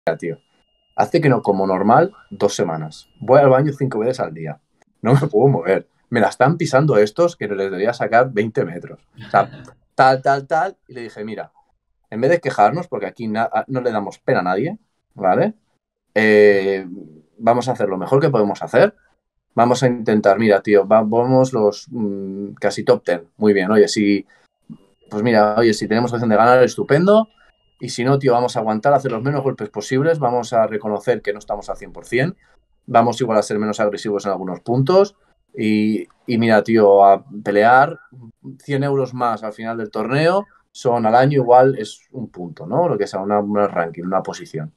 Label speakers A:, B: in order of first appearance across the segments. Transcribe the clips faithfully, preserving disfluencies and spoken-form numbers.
A: tío, hace que no como normal dos semanas. Voy al baño cinco veces al día. No me puedo mover. Me la están pisando estos que les debería sacar veinte metros. O sea, tal, tal, tal. Y le dije, mira, en vez de quejarnos, porque aquí na no le damos pena a nadie, ¿vale? Eh, vamos a hacer lo mejor que podemos hacer. Vamos a intentar, mira, tío, vamos los mmm, casi top ten. Muy bien, oye, si... Pues mira, oye, si tenemos opción de ganar, estupendo. Y si no, tío, vamos a aguantar, a hacer los menos golpes posibles. Vamos a reconocer que no estamos al cien por cien. Vamos igual a ser menos agresivos en algunos puntos. Y, y mira, tío, a pelear cien euros más al final del torneo son al año igual es un punto, ¿no? Lo que sea, una, una ranking, una posición.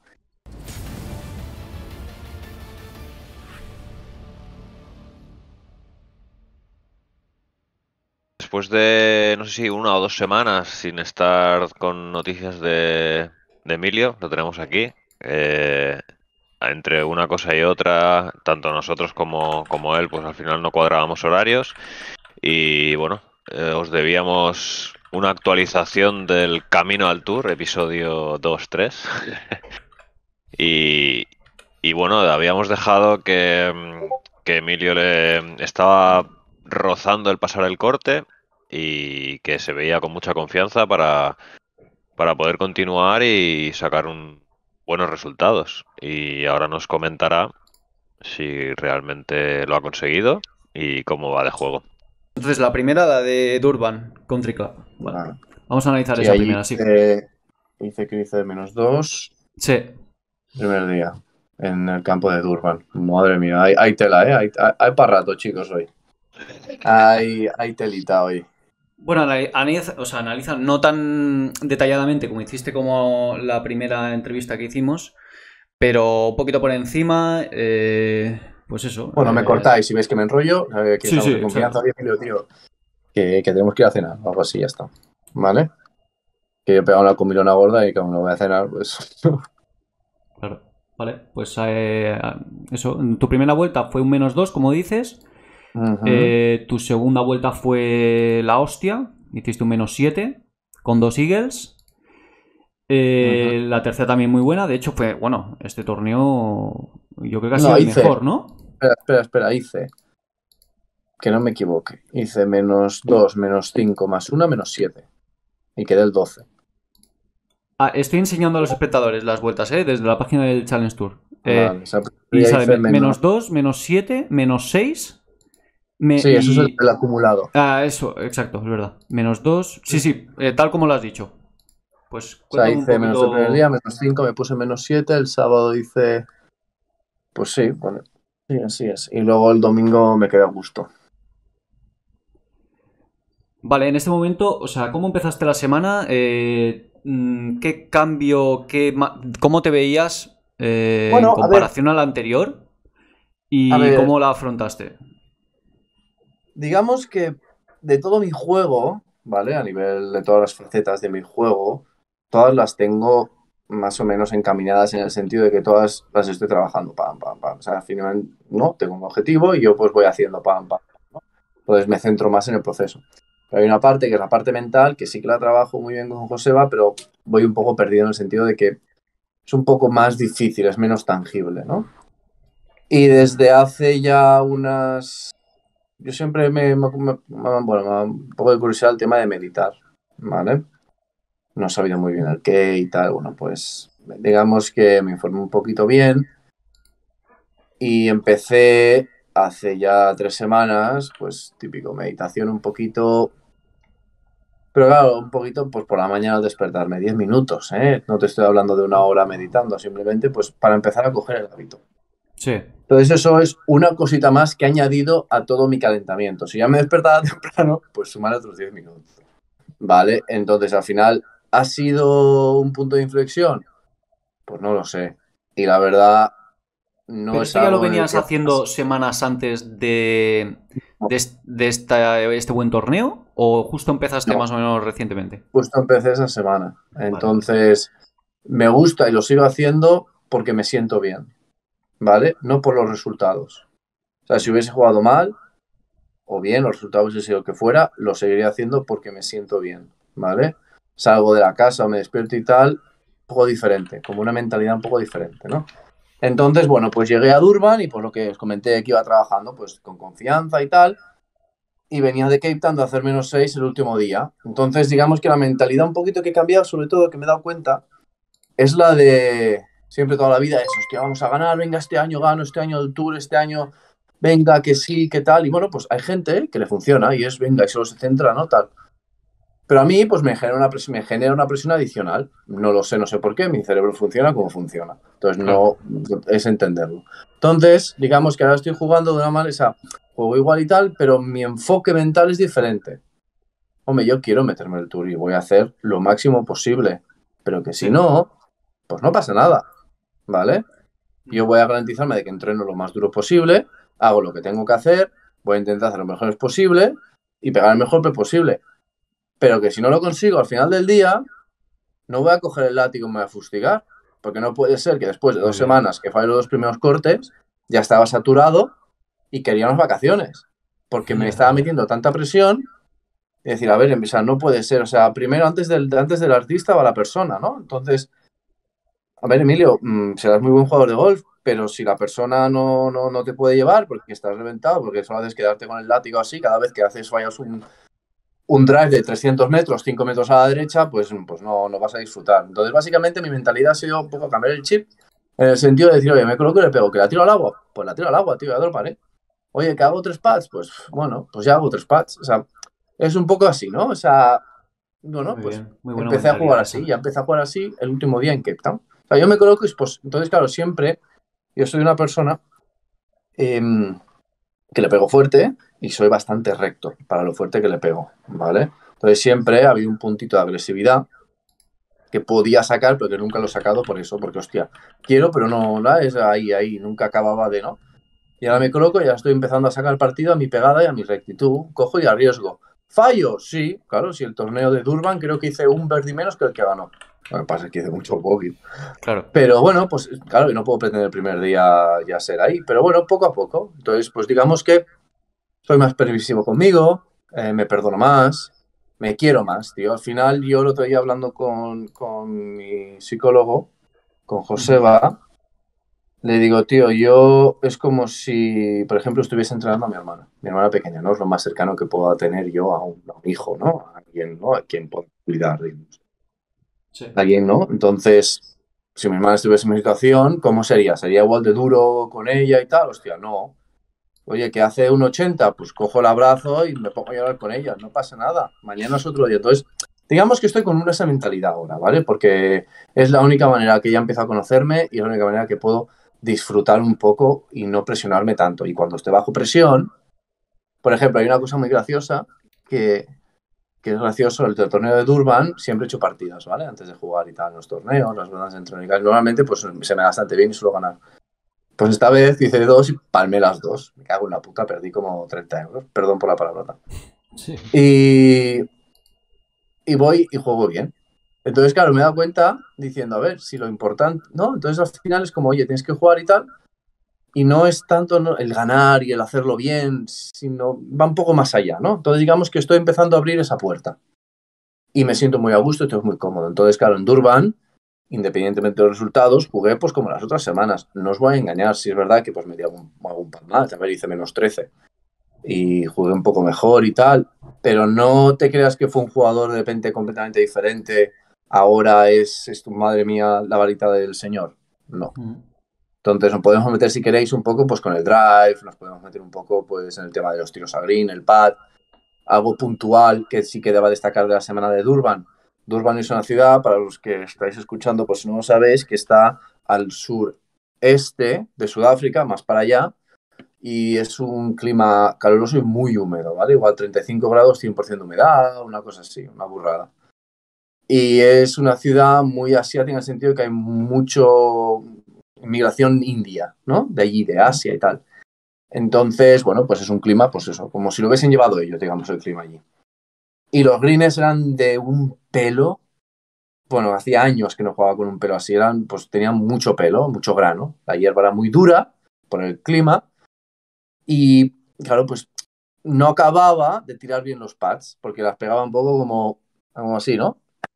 B: Después de, no sé si una o dos semanas sin estar con noticias de, de Emilio, lo tenemos aquí. Eh, entre una cosa y otra, tanto nosotros como, como él, pues al final no cuadrábamos horarios. Y bueno, eh, os debíamos una actualización del Camino al Tour, episodio dos tres. y, y bueno, habíamos dejado que, que Emilio le estaba rozando el pasar el corte y que se veía con mucha confianza para, para poder continuar y sacar un, buenos resultados. Y ahora nos comentará si realmente lo ha conseguido y cómo va de juego.
C: Entonces, la primera, la de Durban Country Club. Vale.
A: Vale.
C: Vamos a analizar
A: Sí,
C: esa
A: ahí
C: primera, sí.
A: hice, hice que hice de menos dos.
C: Sí.
A: Primer día en el campo de Durban. Madre mía, hay, hay tela, ¿eh? Hay, hay, hay para rato, chicos, hoy. Hay, hay telita hoy.
C: Bueno, analiza, o sea, analiza no tan detalladamente como hiciste como la primera entrevista que hicimos, pero un poquito por encima, eh, pues eso.
A: Bueno,
C: eh...
A: me cortáis si veis que me enrollo, eh, que
C: sí,
A: estamos
C: sí,
A: en confianza,
C: exacto.
A: tío, tío, que, que tenemos que ir a cenar, algo así, ya está. ¿Vale? Que yo he pegado una comilona gorda y como no voy a cenar, pues...
C: Claro, vale, pues eh, eso, tu primera vuelta fue un menos dos, como dices.
A: Uh-huh.
C: eh, tu segunda vuelta fue la hostia, hiciste un menos siete con dos Eagles. Eh, uh-huh. La tercera también muy buena, de hecho fue, bueno, este torneo yo creo que ha sido
A: no,
C: el
A: hice,
C: mejor, ¿no?
A: Espera, espera, espera, hice, que no me equivoque, hice menos dos, menos cinco, más uno, menos siete. Y quedé el doce.
C: Ah, estoy enseñando a los espectadores las vueltas, ¿eh? Desde la página del Challenge Tour. Eh,
A: Vale, o sea,
C: y sale
A: hice
C: menos dos, menos siete, menos seis. Me,
A: sí,
C: y...
A: eso es el, el acumulado.
C: Ah, eso, exacto, es verdad. Menos dos. Sí, sí, eh, tal como lo has dicho. Pues
A: o sea,
C: cuéntame
A: hice
C: un
A: menos el primer
C: poquito.
A: día, menos cinco, me puse menos siete, el sábado hice... Pues sí, bueno, sí, así es. Y luego el domingo me quedé a gusto.
C: Vale, en este momento, o sea, ¿cómo empezaste la semana? Eh, ¿Qué cambio, qué, cómo te veías eh, bueno, en comparación a, a la anterior? ¿Y a ver, cómo la afrontaste?
A: Digamos que de todo mi juego, ¿vale? A nivel de todas las facetas de mi juego, todas las tengo más o menos encaminadas en el sentido de que todas las estoy trabajando, pam, pam, pam. O sea, al final, no, tengo un objetivo y yo pues voy haciendo pam, pam, ¿no? Entonces me centro más en el proceso. Pero hay una parte que es la parte mental, que sí que la trabajo muy bien con Joseba, pero voy un poco perdido en el sentido de que es un poco más difícil, es menos tangible, ¿no? Y desde hace ya unas... Yo siempre me, me, me, bueno, me da un poco de curiosidad el tema de meditar, ¿vale? No he sabido muy bien el qué y tal. Bueno, pues digamos que me informé un poquito bien y empecé hace ya tres semanas, pues típico, meditación un poquito... Pero claro, un poquito pues por la mañana al despertarme, diez minutos, ¿eh? No te estoy hablando de una hora meditando, simplemente pues para empezar a coger el hábito.
C: Sí.
A: Entonces eso es una cosita más que he añadido a todo mi calentamiento. Si ya me despertaba temprano, pues sumar otros diez minutos. Vale, entonces al final, ¿ha sido un punto de inflexión? Pues no lo sé. Y la verdad, no
C: Pero
A: es
C: esto ya lo
A: algo en el
C: venías
A: que...
C: haciendo semanas antes de, de, de esta, este buen torneo, o justo empezaste
A: No,
C: más o menos recientemente.
A: justo empecé esa semana. Entonces, vale, me gusta y lo sigo haciendo porque me siento bien, ¿vale? No por los resultados. O sea, si hubiese jugado mal o bien, los resultados hubiese sido que fuera, lo seguiría haciendo porque me siento bien, ¿vale? Salgo de la casa o me despierto y tal, poco diferente, como una mentalidad un poco diferente, ¿no? Entonces, bueno, pues llegué a Durban y por lo que os comenté que iba trabajando pues con confianza y tal, y venía de Cape Town de hacer menos seis el último día. Entonces, digamos que la mentalidad un poquito que he cambiado, sobre todo que me he dado cuenta, es la de siempre toda la vida, es, hostia, vamos a ganar, venga, este año gano, este año el Tour, este año, venga, que sí, que tal. Y bueno, pues hay gente que le funciona y es, venga, y solo se centra, ¿no? Tal. Pero a mí, pues me genera una presión, me genera una presión adicional. No lo sé, no sé por qué. Mi cerebro funciona como funciona. Entonces, no es entenderlo. Entonces, digamos que ahora estoy jugando de una manera, o sea, juego igual y tal, pero mi enfoque mental es diferente. Hombre, yo quiero meterme en el Tour y voy a hacer lo máximo posible. Pero que si no, pues no pasa nada, ¿vale? Yo voy a garantizarme de que entreno lo más duro posible, hago lo que tengo que hacer, voy a intentar hacer lo mejor posible y pegar el mejor posible. Pero que si no lo consigo al final del día, no voy a coger el látigo y me voy a fustigar. Porque no puede ser que después de dos semanas que falle los dos primeros cortes, ya estaba saturado y quería unas vacaciones. Porque me estaba metiendo tanta presión y decir, a ver, o sea, no puede ser. O sea, primero antes del, antes del artista va la persona, ¿no? Entonces, a ver, Emilio, mmm, serás muy buen jugador de golf, pero si la persona no, no, no te puede llevar porque estás reventado, porque solo haces quedarte con el látigo así, cada vez que haces fallas un un drive de trescientos metros, cinco metros a la derecha, pues, pues no, no vas a disfrutar. Entonces, básicamente, mi mentalidad ha sido un poco cambiar el chip en el sentido de decir, oye, me coloco y le pego, que la tiro al agua, pues la tiro al agua, tío, ya te lo paré. Oye, que hago tres pads, pues bueno, pues ya hago tres pads. O sea, es un poco así, ¿no? O sea, bueno,
C: muy
A: pues
C: bien, muy buena
A: empecé a jugar
C: esa.
A: así, ya empecé a jugar así el último día en Cape Town. O sea, yo me coloco y pues, entonces, claro, siempre yo soy una persona eh, que le pego fuerte y soy bastante recto para lo fuerte que le pego, ¿vale? Entonces siempre ha habido un puntito de agresividad que podía sacar, pero que nunca lo he sacado por eso, porque hostia, quiero, pero no, no es ahí, ahí, nunca acababa de, ¿no? Y ahora me coloco y ya estoy empezando a sacar partido a mi pegada y a mi rectitud, cojo y arriesgo. ¿Fallo? Sí, claro, si el torneo de Durban creo que hice un birdie menos que el que ganó. Lo que pasa es que hice mucho bogey.
C: Claro.
A: Pero bueno, pues claro, y no puedo pretender el primer día ya ser ahí, pero bueno, poco a poco. Entonces, pues digamos que soy más permisivo conmigo, eh, me perdono más, me quiero más, tío. Al final, yo el otro día hablando con, con mi psicólogo, con Joseba, le digo, tío, yo es como si, por ejemplo, estuviese entrenando a mi hermana, mi hermana pequeña, ¿no? Es lo más cercano que pueda tener yo a un, a un hijo, ¿no? A quien, ¿no? A quien pueda cuidar, digamos.
C: Sí.
A: A quien, ¿no? Entonces, si mi hermana estuviese en mi situación, ¿cómo sería? ¿Sería igual de duro con ella y tal? Hostia, no. Oye, que hace un ochenta, pues cojo el abrazo y me pongo a llorar con ella, no pasa nada, mañana es otro día. Entonces, digamos que estoy con esa mentalidad ahora, ¿vale? Porque es la única manera que ya empiezo a conocerme y es la única manera que puedo disfrutar un poco y no presionarme tanto. Y cuando esté bajo presión, por ejemplo, hay una cosa muy graciosa que, que es gracioso, el torneo de Durban siempre he hecho partidas, ¿vale? Antes de jugar y tal, los torneos, las rondas entrónicas, normalmente pues se me da bastante bien y suelo ganar. Pues esta vez hice dos y palmé las dos. Me cago en la puta, perdí como treinta euros. Perdón por la palabrota.
C: Sí.
A: Y, y voy y juego bien. Entonces, claro, me he dado cuenta diciendo, a ver, si lo importante, ¿no? Entonces al final es como, oye, tienes que jugar y tal. Y no es tanto ¿no? el ganar y el hacerlo bien, sino va un poco más allá, ¿no? Entonces digamos que estoy empezando a abrir esa puerta. Y me siento muy a gusto y estoy muy cómodo. Entonces, claro, en Durban, independientemente de los resultados, jugué pues como las otras semanas. No os voy a engañar, si es verdad que pues me di algún, algún pan mal, a ver, hice menos trece y jugué un poco mejor y tal, pero no te creas que fue un jugador de repente completamente diferente, ahora es, es tu madre mía la varita del señor, no.
C: Mm.
A: Entonces nos podemos meter si queréis un poco pues con el drive, nos podemos meter un poco pues en el tema de los tiros a green, el pad, algo puntual que sí que deba destacar de la semana de Durban. Durban es una ciudad, para los que estáis escuchando, pues si no lo sabéis, que está al sureste de Sudáfrica, más para allá, y es un clima caluroso y muy húmedo, ¿vale? Igual treinta y cinco grados, cien por ciento de humedad, una cosa así, una burrada. Y es una ciudad muy asiática en el sentido de que hay mucho inmigración india, ¿no? De allí, de Asia y tal. Entonces, bueno, pues es un clima, pues eso, como si lo hubiesen llevado ellos, digamos, el clima allí. Y los greens eran de un pelo, bueno, hacía años que no jugaba con un pelo así, eran, pues tenían mucho pelo, mucho grano. La hierba era muy dura por el clima y, claro, pues no acababa de tirar bien los pads, porque las pegaba un poco como, como así, ¿no?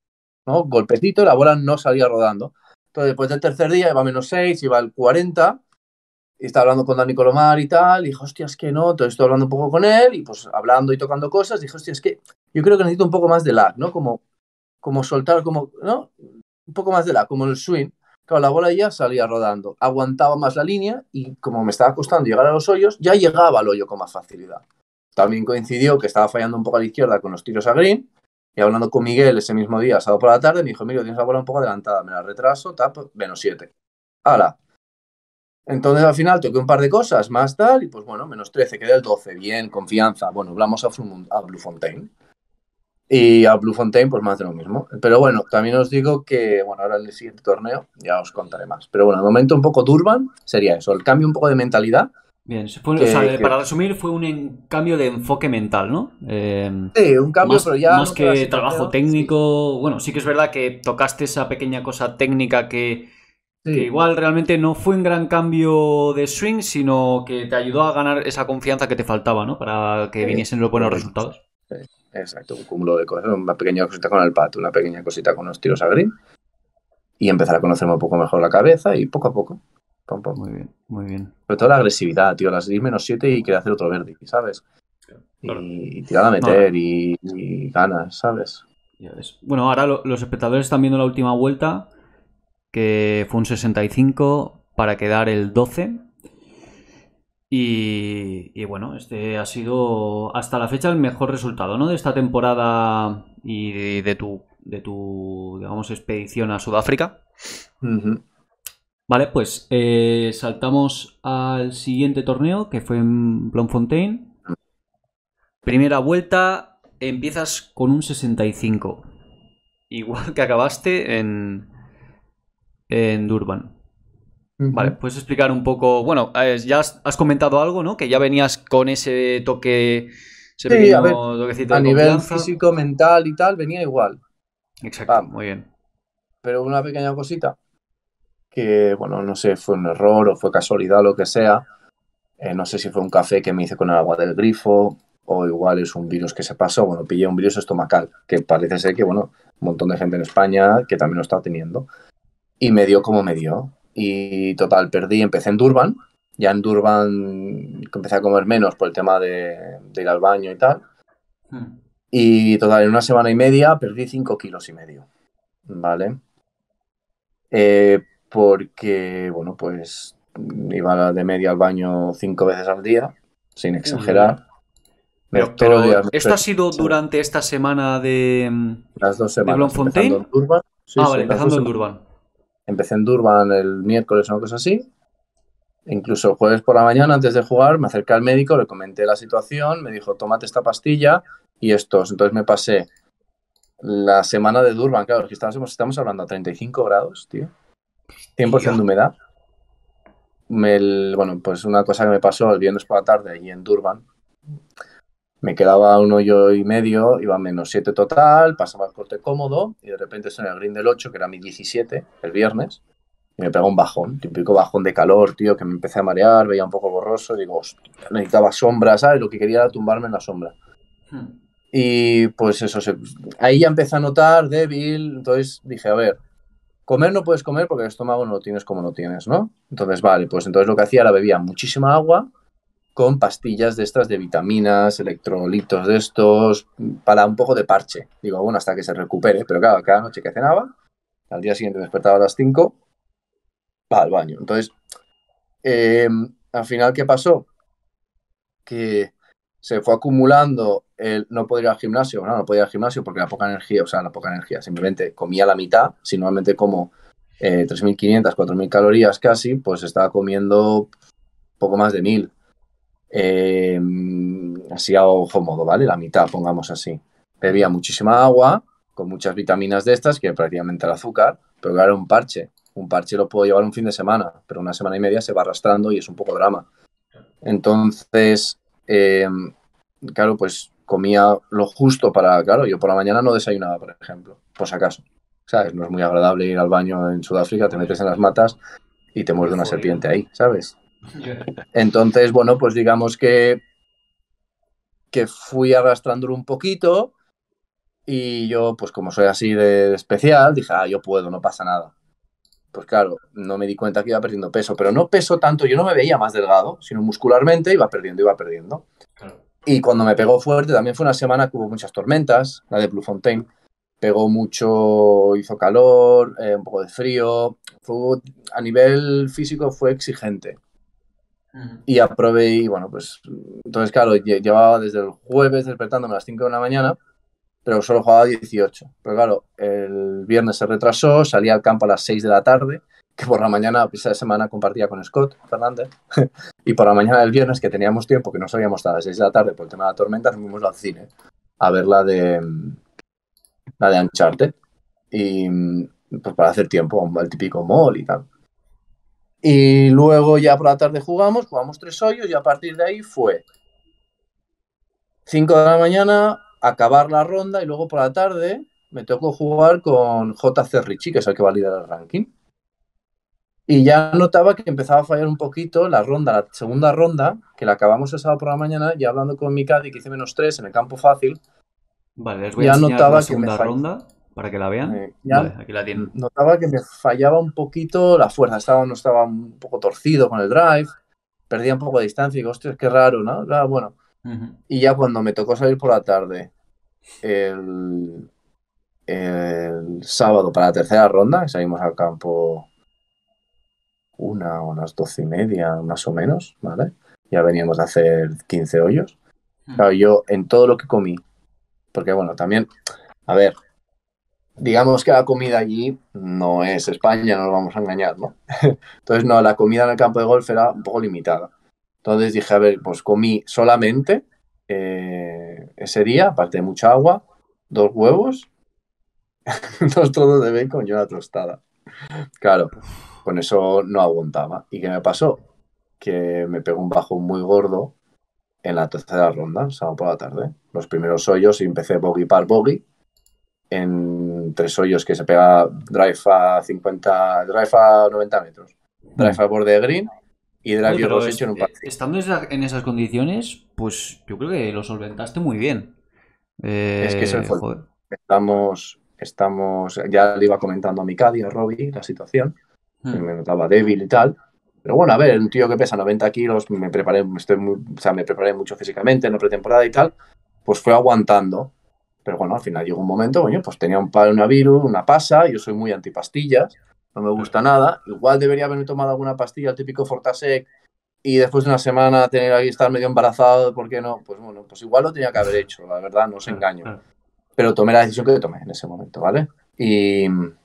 A: ¿no? Golpecito y la bola no salía rodando. Entonces, después del tercer día iba a menos seis, iba al cuarenta, y estaba hablando con Dani Colomar y tal, y dije, hostia, es que no, entonces estoy hablando un poco con él, y pues hablando y tocando cosas, dije, hostia, es que yo creo que necesito un poco más de lag, ¿no? Como, como soltar, como, ¿no? Un poco más de lag, como el swing. Claro, la bola ya salía rodando, aguantaba más la línea, y como me estaba costando llegar a los hoyos, ya llegaba al hoyo con más facilidad. También coincidió que estaba fallando un poco a la izquierda con los tiros a green, y hablando con Miguel ese mismo día, sábado por la tarde, me dijo, mira, tienes la bola un poco adelantada, me la retraso, tap, menos siete. ¡Hala! Entonces al final toqué un par de cosas más tal, y pues bueno, menos trece, quedé el doce, bien, confianza. Bueno, hablamos a, a Bluefontaine. Y a Bluefontaine, pues más de lo mismo. Pero bueno, también os digo que, bueno, ahora en el siguiente torneo ya os contaré más. Pero bueno, el momento un poco Durban sería eso, el cambio un poco de mentalidad.
C: Bien, fue, que, o sea, que... para resumir, fue un en, cambio de enfoque mental, ¿no? Eh,
A: sí, un cambio,
C: más,
A: pero ya...
C: Más no que trabajo técnico... Sí. Bueno, sí que es verdad que tocaste esa pequeña cosa técnica que... Sí. Que igual realmente no fue un gran cambio de swing, sino que te ayudó a ganar esa confianza que te faltaba, ¿no? Para que viniesen los buenos resultados.
A: Sí, exacto, un cúmulo de cosas. Una pequeña cosita con el pato, una pequeña cosita con los tiros a green. Y empezar a conocerme un poco mejor la cabeza y poco a poco. Pom, pom.
C: Muy bien, muy bien.
A: Sobre todo la agresividad, tío. Las seis menos siete y querer hacer otro verde, ¿sabes? Claro. Y tirar a meter no. y, y ganas, ¿sabes?
C: Ya ves. Bueno, ahora lo, los espectadores están viendo la última vuelta, que fue un sesenta y cinco para quedar el doce. Y, y bueno, este ha sido hasta la fecha el mejor resultado, ¿no? De esta temporada y de, de tu, de tu, digamos, expedición a Sudáfrica.
A: Uh-huh.
C: Vale, pues eh, saltamos al siguiente torneo, que fue en Bloemfontein. Primera vuelta, empiezas con un sesenta y cinco. Igual que acabaste en, en Durban. Uh-huh. Vale, puedes explicar un poco. Bueno, ya has, has comentado algo, ¿no? Que ya venías con ese toque, ese
A: sí,
C: pequeño
A: a ver,
C: toquecito
A: a
C: de
A: nivel
C: confianza.
A: físico, mental y tal, venía igual.
C: Exacto, Bam. Muy bien.
A: Pero una pequeña cosita que, bueno, no sé, fue un error o fue casualidad o lo que sea. Eh, no sé si fue un café que me hice con el agua del grifo o igual es un virus que se pasó. Bueno, pillé un virus estomacal, que parece ser que, bueno, un montón de gente en España que también lo está teniendo. Y me dio como me dio. Y total, perdí, empecé en Durban. Ya en Durban empecé a comer menos por el tema de, de ir al baño y tal. Hmm. Y total, en una semana y media perdí cinco kilos y medio. ¿Vale? Eh, porque, bueno, pues iba de media al baño cinco veces al día, sin exagerar.
C: Pero, pero días, ¿esto ha sido durante esta semana de
A: las dos semanas,
C: de Bloemfontein?
A: Empezando en Durban. Sí,
C: ah,
A: sí,
C: vale, empezando en Durban.
A: Empecé en Durban el miércoles o una cosa así. Incluso el jueves por la mañana, antes de jugar, me acerqué al médico, le comenté la situación, me dijo, tómate esta pastilla y estos. Entonces me pasé la semana de Durban, claro, es que estamos, estamos hablando a treinta y cinco grados, tío. cien por ciento de humedad. Me, bueno, pues una cosa que me pasó el viernes por la tarde allí en Durban, me quedaba un hoyo y medio, iba a menos siete total, pasaba el corte cómodo y de repente estoy en el green del ocho, que era mi diecisiete, el viernes, y me pegó un bajón, típico bajón de calor, tío, que me empecé a marear, veía un poco borroso, y digo, hostia, necesitaba sombra, ¿sabes? Lo que quería era tumbarme en la sombra. Hmm. Y pues eso, se, ahí ya empecé a notar débil, entonces dije, a ver, comer no puedes comer porque el estómago no lo tienes como no tienes, ¿no? Entonces, vale, pues entonces lo que hacía era bebía muchísima agua con pastillas de estas de vitaminas, electrolitos de estos, para un poco de parche. Digo, bueno, hasta que se recupere. Pero claro, cada noche que cenaba, al día siguiente me despertaba a las cinco, va al baño. Entonces, eh, al final, ¿qué pasó? Que se fue acumulando el no poder ir al gimnasio. No, no podía ir al gimnasio porque la poca energía, o sea, la poca energía, simplemente comía la mitad. Si normalmente como eh, tres mil quinientas, cuatro mil calorías casi, pues estaba comiendo poco más de mil. Eh, así a ojo modo, ¿vale? La mitad, pongamos así. Bebía muchísima agua, con muchas vitaminas de estas, que prácticamente el azúcar, pero claro, un parche. Un parche lo puedo llevar un fin de semana, pero una semana y media se va arrastrando y es un poco drama. Entonces, eh, claro, pues comía lo justo para, claro, yo por la mañana no desayunaba, por ejemplo, por si acaso. ¿Sabes? No es muy agradable ir al baño en Sudáfrica, te metes en las matas y te muerde una serpiente ahí, ¿sabes? Entonces, bueno, pues digamos que, que fui arrastrándolo un poquito Y yo, pues como soy así de especial, dije, ah, yo puedo, no pasa nada. Pues claro, no me di cuenta que iba perdiendo peso, pero no peso tanto, yo no me veía más delgado, sino muscularmente iba perdiendo, iba perdiendo.
C: Claro.
A: Y cuando me pegó fuerte, también fue una semana que hubo muchas tormentas, la de Bluefontaine. Pegó mucho, hizo calor, eh, un poco de frío. Fue, a nivel físico fue exigente. Uh-huh. Y aprobé y bueno, pues entonces claro, llevaba desde el jueves despertándome a las cinco de la mañana, pero solo jugaba dieciocho. Pero claro, el viernes se retrasó, salí al campo a las seis de la tarde, que por la mañana, esa semana compartía con Scott Fernández, y por la mañana del viernes, que teníamos tiempo, que no sabíamos hasta las seis de la tarde por el tema de la tormenta, nos fuimos al cine a ver la de, la de Uncharted, y pues para hacer tiempo, el típico mall y tal. Y luego ya por la tarde jugamos, jugamos tres hoyos y a partir de ahí fue cinco de la mañana, acabar la ronda y luego por la tarde me tocó jugar con J C Richie, que es el que va a liderar el ranking. Y ya notaba que empezaba a fallar un poquito la ronda, la segunda ronda, que la acabamos el sábado por la mañana, ya hablando con mi caddy, que hice menos tres en el campo fácil.
C: Vale, les voy ya a enseñar notaba la segunda que me ronda para que la vean.
A: Eh, ya
C: vale, aquí la tienen.
A: Notaba que me fallaba un poquito la fuerza, estaba, no estaba un poco torcido con el drive, perdía un poco de distancia y digo, hostia, qué raro, ¿no? Ah, bueno. Uh-huh. Y ya cuando me tocó salir por la tarde, el, el sábado para la tercera ronda, salimos al campo una o unas doce y media, más o menos, ¿vale? Ya veníamos de hacer quince hoyos. Uh-huh. Claro, yo en todo lo que comí, porque bueno, también, a ver, digamos que la comida allí no es España, no nos vamos a engañar, ¿no? Entonces, no, la comida en el campo de golf era un poco limitada. Entonces dije, a ver, pues comí solamente eh, ese día, aparte de mucha agua, dos huevos, dos trozos de bacon y una tostada. Claro, con eso no aguantaba. ¿Y qué me pasó? Que me pegó un bajón muy gordo en la tercera ronda, sábado por la tarde. Los primeros hoyos y empecé bogey par bogey. En tres hoyos que se pega drive a cincuenta, drive a noventa metros, drive al borde de green y drive
C: Oye,
A: yo los he
C: es,
A: hecho en un par.
C: Estando en esas condiciones, pues yo creo que lo solventaste muy bien. Eh,
A: es que eso fue. Joder. Estamos, estamos, ya le iba comentando a mi caddy, a Robbie, la situación, hmm. que me notaba débil y tal. Pero bueno, a ver, un tío que pesa noventa kilos, me preparé, estoy muy, o sea, me preparé mucho físicamente en la pretemporada y tal, pues fue aguantando. Pero bueno, al final llegó un momento, coño, pues tenía un coronavirus, una pasa, yo soy muy antipastillas, no me gusta nada. Igual debería haberme tomado alguna pastilla, el típico Fortasec, y después de una semana tener ahí estar medio embarazado, ¿por qué no? Pues bueno, pues igual lo tenía que haber hecho, la verdad, no os engaño. Pero tomé la decisión que tomé en ese momento, ¿vale? Y,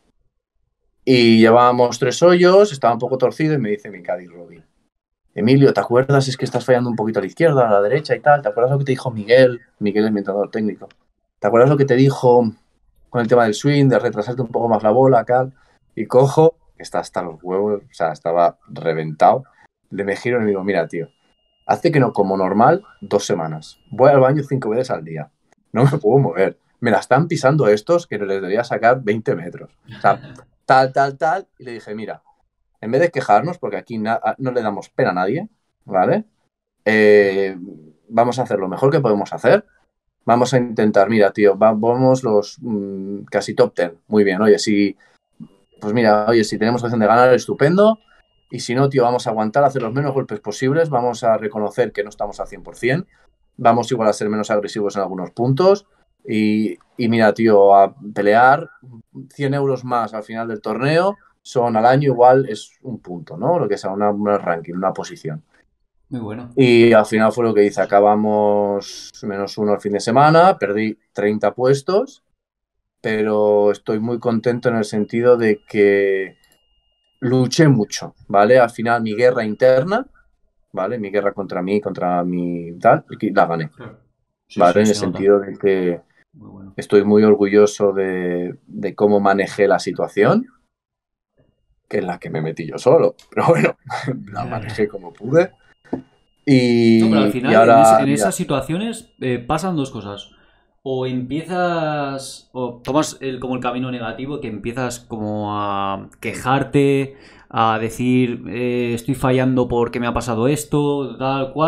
A: y llevábamos tres hoyos, estaba un poco torcido y me dice mi caddy Robbie, Emilio, ¿te acuerdas? Es que estás fallando un poquito a la izquierda, a la derecha y tal. ¿Te acuerdas lo que te dijo Miguel? Miguel es mi entrenador técnico. ¿Te acuerdas lo que te dijo con el tema del swing, de retrasarte un poco más la bola, acá? Y cojo, que está hasta los huevos, o sea, estaba reventado. Le me giro y le digo, mira, tío, hace que no como normal dos semanas. Voy al baño cinco veces al día. No me puedo mover. Me la están pisando estos que les debería sacar veinte metros. O sea, tal, tal, tal. Y le dije, mira, en vez de quejarnos, porque aquí na- no le damos pena a nadie, ¿vale? Eh, vamos a hacer lo mejor que podemos hacer. Vamos a intentar, mira, tío, vamos los mmm, casi top ten. Muy bien, oye, si, pues mira, oye, si tenemos opción de ganar, estupendo. Y si no, tío, vamos a aguantar, a hacer los menos golpes posibles. Vamos a reconocer que no estamos al cien por ciento. Vamos igual a ser menos agresivos en algunos puntos. Y, y mira, tío, a pelear cien euros más al final del torneo son al año igual es un punto, ¿no? Lo que sea, una, una ranking, una posición.
C: Muy bueno.
A: Y al final fue lo que hice. Acabamos menos uno el fin de semana, perdí treinta puestos, pero estoy muy contento en el sentido de que luché mucho, ¿vale? Al final mi guerra interna, ¿vale? Mi guerra contra mí, contra mi tal, la gané, sí, ¿vale? Sí, en el sentido nota. de que muy bueno. Estoy muy orgulloso de, de cómo manejé la situación, que es la que me metí yo solo, pero bueno, la manejé como pude. Y,
C: no, pero al final,
A: y ahora,
C: en, es, en esas situaciones eh, pasan dos cosas. O empiezas, o tomas el, como el camino negativo, que empiezas como a quejarte, a decir, eh, estoy fallando porque me ha pasado esto, tal cual.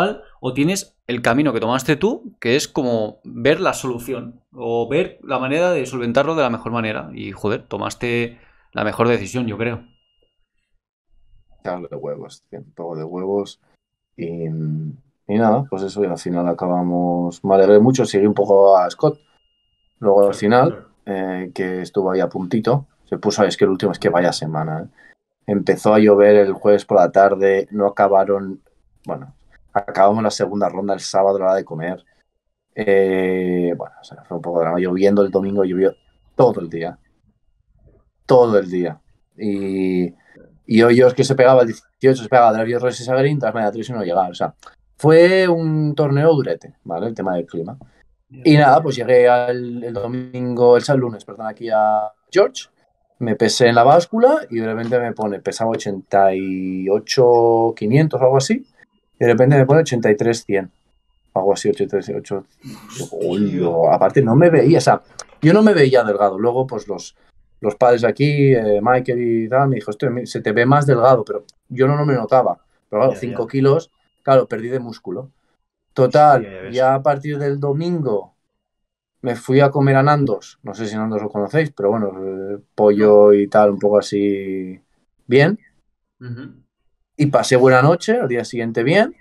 C: o tienes el camino que tomaste tú, que es como ver la solución o ver la manera de solventarlo de la mejor manera. Y, joder, tomaste la mejor decisión, yo creo.
A: Claro, de huevos, tío, un poco de huevos. Y, y nada, pues eso, y al final acabamos. Me alegré mucho, seguí un poco a Scott. Luego al final, eh, que estuvo ahí a puntito, se puso, es que el último es que vaya semana, ¿eh? Empezó a llover el jueves por la tarde, no acabaron, bueno, acabamos la segunda ronda el sábado a la hora de comer. Eh, bueno, o sea, fue un poco drama. Lloviendo el domingo, llovió todo el día. Todo el día. Y, y hoyos que se pegaba el dieciocho, se pegaba de la Reyes y Sagrín, tras media tres y no llegaba. O sea, fue un torneo durete, ¿vale? El tema del clima. Y nada, pues llegué al, el domingo, el, el lunes, perdón, aquí a George. Me pesé en la báscula y de repente me pone, pesaba ochenta y ocho quinientos o algo así, y de repente me pone ochenta y tres cien, algo así, ochenta y tres ocho. Aparte no me veía, o sea, yo no me veía delgado. Luego, pues los, los padres aquí, eh, Michael y tal, me dijo, se te ve más delgado, pero yo no, no me notaba. Pero claro, cinco kilos, claro, perdí de músculo. Total, sí, ya, ya a partir del domingo me fui a comer a Nandos, no sé si Nandos lo conocéis, pero bueno, eh, pollo no. y tal, un poco así bien. Uh-huh. Y pasé buena noche, al día siguiente bien,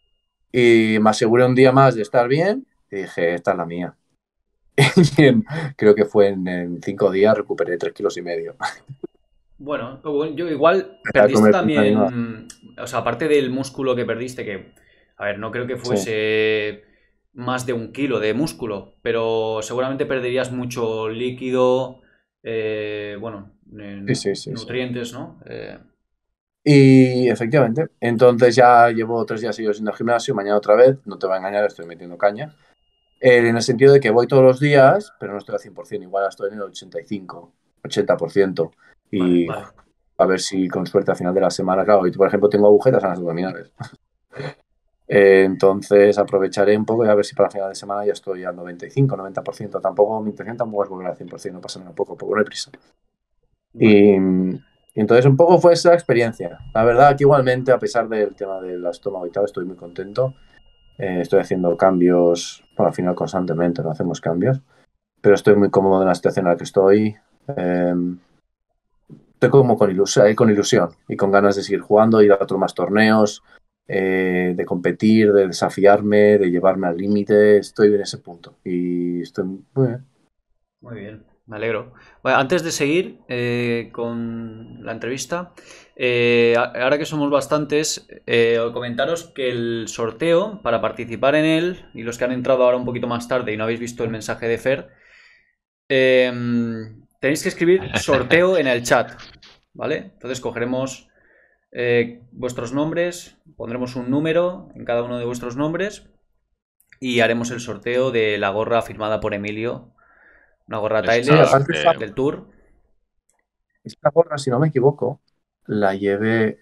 A: y me aseguré un día más de estar bien, y dije, esta es la mía. Y en, creo que fue en, en cinco días recuperé tres kilos y medio.
C: Bueno, yo igual perdiste también, o sea, aparte del músculo que perdiste, que, a ver, no creo que fuese... Sí. Más de un kilo de músculo, pero seguramente perderías mucho líquido, eh, bueno,
A: sí, sí, sí,
C: nutrientes,
A: sí.
C: ¿no? Eh...
A: Y efectivamente, entonces ya llevo tres días seguidos en el gimnasio, mañana otra vez, no te voy a engañar, estoy metiendo caña, eh, en el sentido de que voy todos los días, pero no estoy al cien por ciento, igual estoy en el ochenta y cinco, ochenta por ciento, y vale, vale. A ver si con suerte al final de la semana, claro, y por ejemplo tengo agujetas en las abdominales. Eh, entonces aprovecharé un poco y a ver si para final de semana ya estoy al noventa y cinco, noventa por ciento. Tampoco, mi intención tampoco es volver al cien por ciento, no pasa nada, poco, poco, no hay prisa. Y, y entonces un poco fue esa experiencia. La verdad que igualmente, a pesar del tema del estómago y tal, estoy muy contento. Eh, estoy haciendo cambios, bueno, al final constantemente no hacemos cambios, pero estoy muy cómodo en la situación en la que estoy. Eh, estoy como con ilusión, con ilusión y con ganas de seguir jugando, ir a otros más torneos. Eh, de competir, de desafiarme, de llevarme al límite. Estoy en ese punto y estoy muy bien.
C: Muy bien, me alegro. Bueno, antes de seguir eh, con la entrevista, eh, ahora que somos bastantes, eh, comentaros que el sorteo, para participar en él, y los que han entrado ahora un poquito más tarde y no habéis visto el mensaje de Fer, eh, tenéis que escribir sorteo en el chat, ¿vale? Entonces cogeremos... Eh, vuestros nombres, pondremos un número en cada uno de vuestros nombres y haremos el sorteo de la gorra firmada por Emilio, una gorra Tyler
A: sí,
C: del Tour.
A: Esta gorra, si no me equivoco, la llevé,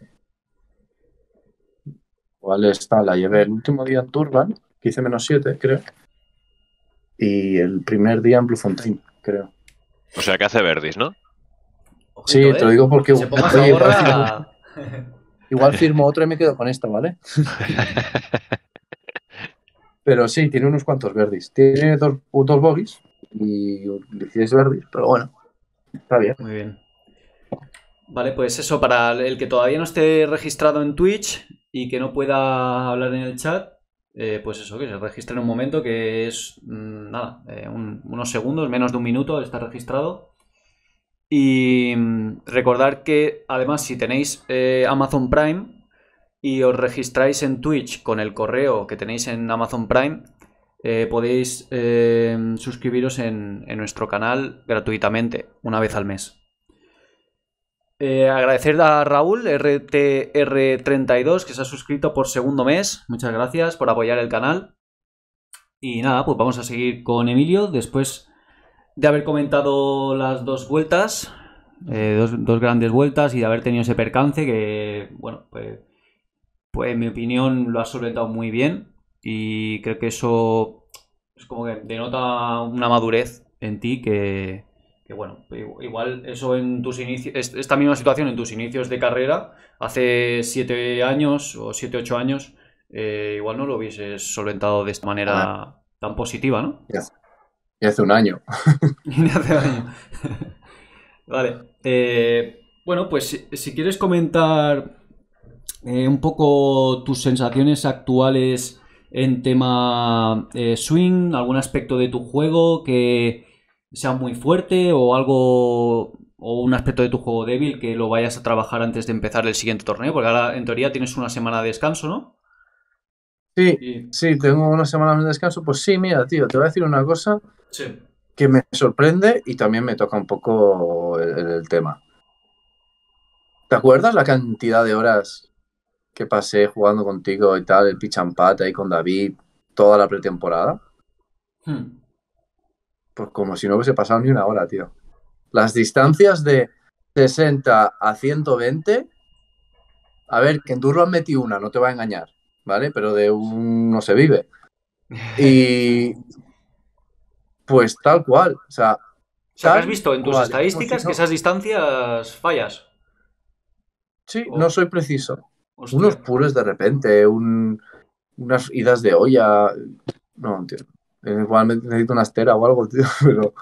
A: ¿cuál está? La llevé el último día en Turban, que hice menos siete, creo, y el primer día en Bluefontaine, creo.
B: O sea que hace verdis, ¿no?
A: Ojito, sí, ¿eh? Te lo digo porque
C: se ponga esa gorra...
A: Igual firmo otro y me quedo con esta, ¿vale? Pero sí, tiene unos cuantos verdis. Tiene dos, dos bogies y dieciséis verdis, pero bueno, está bien.
C: Muy bien. Vale, pues eso, para el que todavía no esté registrado en Twitch y que no pueda hablar en el chat, eh, pues eso, que se registre en un momento, que es, mmm, nada, eh, un, unos segundos, menos de un minuto, está registrado. Y recordar que además si tenéis eh, Amazon Prime y os registráis en Twitch con el correo que tenéis en Amazon Prime, eh, podéis eh, suscribiros en, en nuestro canal gratuitamente una vez al mes. Eh, agradecer a Raúl R T R treinta y dos que se ha suscrito por segundo mes. Muchas gracias por apoyar el canal. Y nada, pues vamos a seguir con Emilio después de haber comentado las dos vueltas, eh, dos, dos grandes vueltas y de haber tenido ese percance que, bueno, pues, pues en mi opinión lo has solventado muy bien y creo que eso es como que denota una madurez en ti que, que bueno, igual eso en tus inicios, esta misma situación en tus inicios de carrera, hace siete años o siete, ocho años, eh, igual no lo hubieses solventado de esta manera ah, tan positiva, ¿no?
A: Y hace, y hace un año.
C: Y hace un año. Vale. Eh, bueno, pues si, si quieres comentar eh, un poco tus sensaciones actuales en tema eh, swing, algún aspecto de tu juego que sea muy fuerte o algo o un aspecto de tu juego débil que lo vayas a trabajar antes de empezar el siguiente torneo, porque ahora en teoría tienes una semana de descanso, ¿no?
A: Sí, y... sí, tengo una semana de descanso. Pues sí, mira, tío, te voy a decir una cosa sí. que me sorprende y también me toca un poco el, el tema. ¿Te acuerdas la cantidad de horas que pasé jugando contigo y tal, el pitch and pat ahí con David, toda la pretemporada? Hmm. Pues como si no hubiese pasado ni una hora, tío. Las distancias de sesenta a ciento veinte, a ver, que en Durban metí una, no te va a engañar, ¿vale? Pero de un no se vive. Y pues tal cual, o sea...
C: O sea, ¿has visto en tus cual, estadísticas si no... que esas distancias fallas?
A: Sí, o... no soy preciso. Hostia. Unos puros de repente, un... unas idas de olla... No, tío. Igualmente necesito una estera o algo, tío, pero...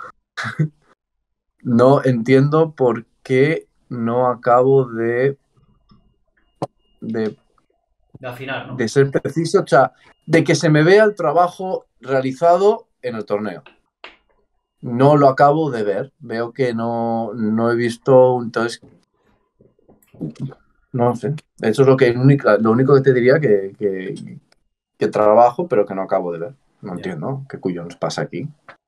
A: No entiendo por qué no acabo de... De,
C: de afinar, ¿no?
A: De ser preciso, o sea, de que se me vea el trabajo realizado en el torneo. No lo acabo de ver. Veo que no, no he visto... Entonces... No sé. Eso es lo, que, lo único que te diría que, que, que trabajo, pero que no acabo de ver. No yeah. entiendo qué cuyo nos pasa aquí.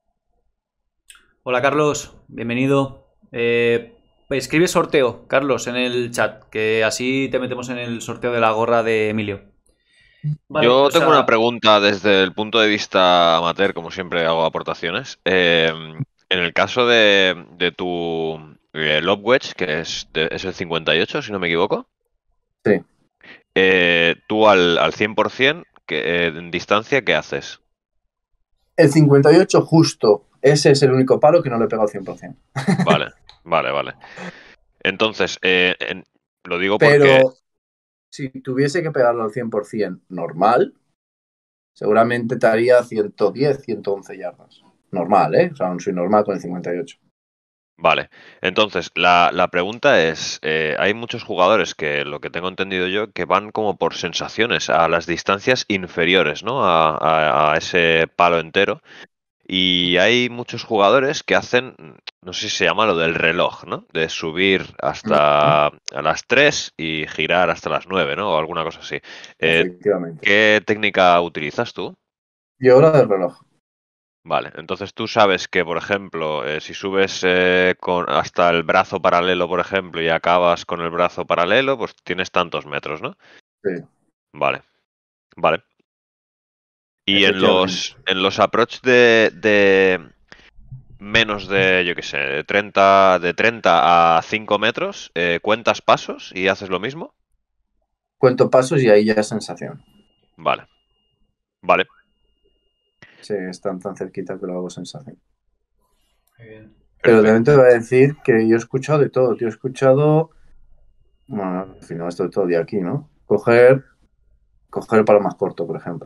C: Hola, Carlos. Bienvenido. Eh, escribe sorteo, Carlos, en el chat, que así te metemos en el sorteo de la gorra de Emilio.
B: Vale, Yo tengo sea... una pregunta desde el punto de vista amateur, como siempre hago aportaciones. Eh, en el caso de, de tu eh, lob wedge, que es, de, es el cincuenta y ocho, si no me equivoco.
A: Sí.
B: Eh, tú al, al cien por ciento, que, eh, en distancia, ¿qué haces?
A: El cincuenta y ocho justo. Ese es el único palo que no le pego al cien por ciento.
B: Vale, vale, vale. Entonces, eh, en, lo digo
A: Pero
B: porque...
A: si tuviese que pegarlo al cien por ciento normal, seguramente te haría ciento diez, ciento once yardas. Normal, ¿eh? O sea, no soy normal con el cincuenta y ocho.
B: Vale, entonces la, la pregunta es, eh, hay muchos jugadores que, lo que tengo entendido yo, que van como por sensaciones a las distancias inferiores, ¿no? A, a, a ese palo entero. Y hay muchos jugadores que hacen, no sé si se llama lo del reloj, ¿no? De subir hasta a las tres y girar hasta las nueve, ¿no? O alguna cosa así. Eh,
A: Efectivamente.
B: ¿Qué técnica utilizas tú?
A: Yo la del reloj.
B: Vale, entonces tú sabes que, por ejemplo, eh, si subes eh, con, hasta el brazo paralelo, por ejemplo, y acabas con el brazo paralelo, pues tienes tantos metros, ¿no?
A: Sí.
B: Vale, vale. Y en los, en los approach de, de menos de, yo qué sé, de treinta, de treinta a cinco metros, eh, ¿cuentas pasos y haces lo mismo?
A: Cuento pasos y ahí ya es sensación.
B: Vale, vale.
A: Sí, están tan cerquita que lo hago sensación.
C: Muy bien.
A: Pero también te voy a decir que yo he escuchado de todo, tío. He escuchado, bueno, al final estoy todo el día aquí, ¿no? Coger, coger el palo más corto, por ejemplo.